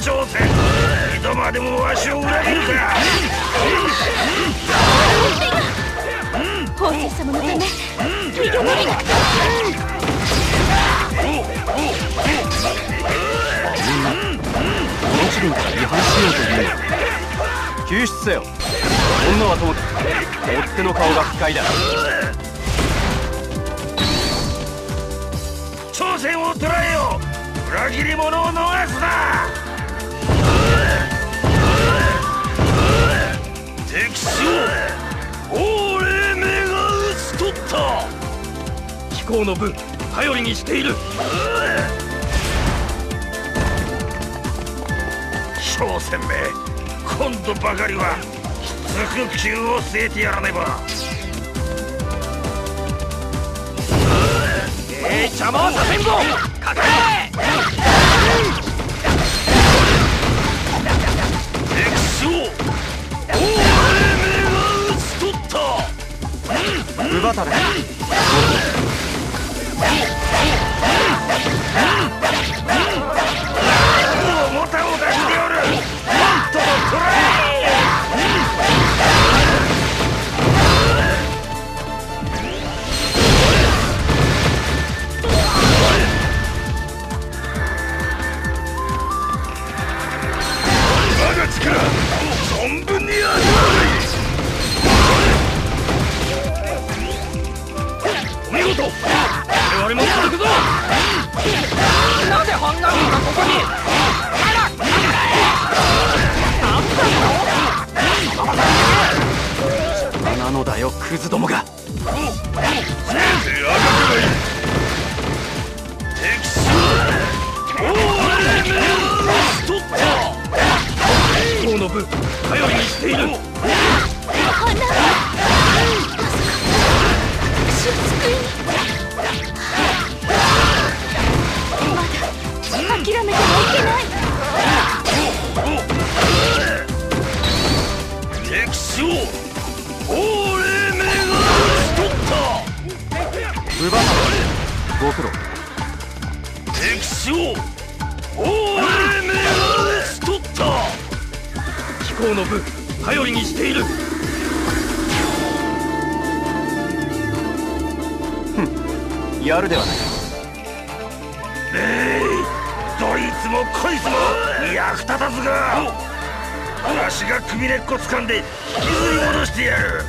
挑戦。二度までもわしを裏切るか。 法政様のため逃げ延びなくて。 みんなこの地軍から離反しようというのか。救出せよ。女はともかく追っ手の顔が不快だ。 挑戦を捕らえよう。裏切り者を逃すな。敵将王霊明が討ち取った。 貴公の分頼りにしている。 小仙め、今度ばかりはきつく急を据えてやらねば。 邪魔はさせんぞ。かかれ。 敵将王霊明が討ち取った。 乳働き。 もたもたしておる。もっとも捕らえ。我が力存分に味わお見事。我々も続くぞ。なぜハンガリーがここに。 なのだよクズどもが。 敵将王霊明を討ち取った。 貴公の分頼りにしている。 花まさか私を救いに。まだ諦めてはいけない。 敵将王霊明が討ち取った。 乳働き。ご苦労。 敵将王霊明が討ち取った。 貴公の分頼りにしている。 やるではないか。 どいつもこいつも役立たずが。わしが首根っこ掴んで引きずり戻してやる。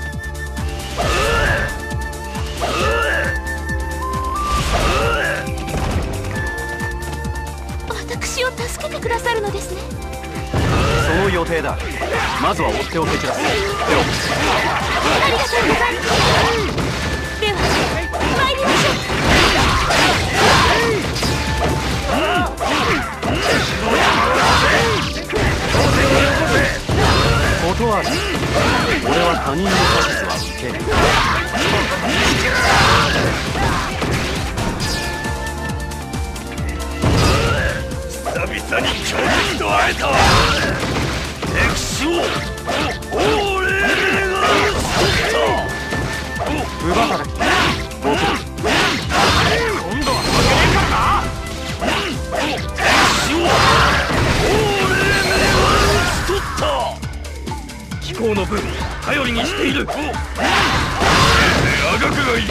私を助けてくださるのですね。 その予定だ。まずは追っ手を蹴散らす。 ありがとうございます。では参りましょう。 断る。俺は他人の指図は受ける。 久々に巨人と会えた。敵将王霊明が討ち取った。 乳働き。ご苦労。 今度は負けねえからな。 敵将王霊明が討ち取った。 貴公の分頼りにしている。 あがくがいい。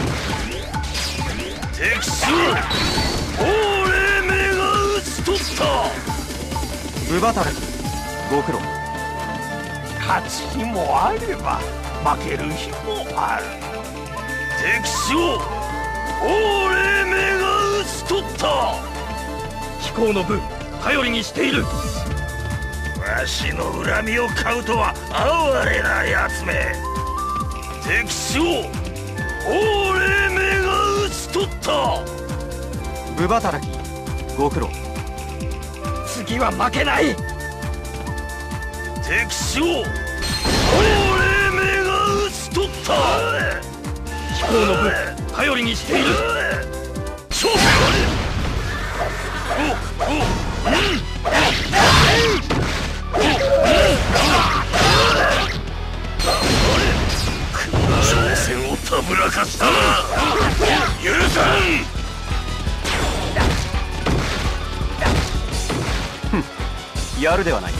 敵将王霊明が討ち取った。 乳働き。ご苦労。 勝つ日もあれば負ける日もある。敵将王霊明が討ち取った。 貴公の分頼りにしている。 わしの恨みを買うとは哀れなやつめ。敵将王霊明が討ち取った。 乳働き。ご苦労。 次は負けない。 敵将王霊明が討ち取った。 貴公の分頼りにしている。 挑戦。挑戦をたぶらかしたな。許さん。 やるではないか。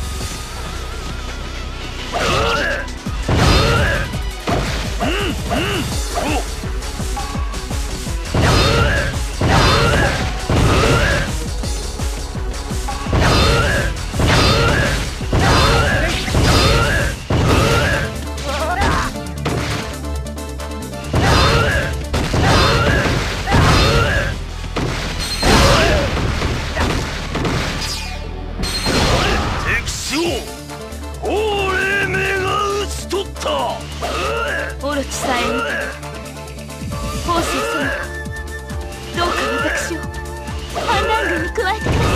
オロチさえ見た法師様、どうか私を反乱軍に加えてくださ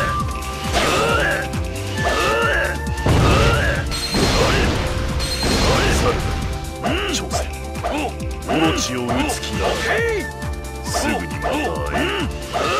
挑戦オロチを撃つ気ならすぐにまた会える。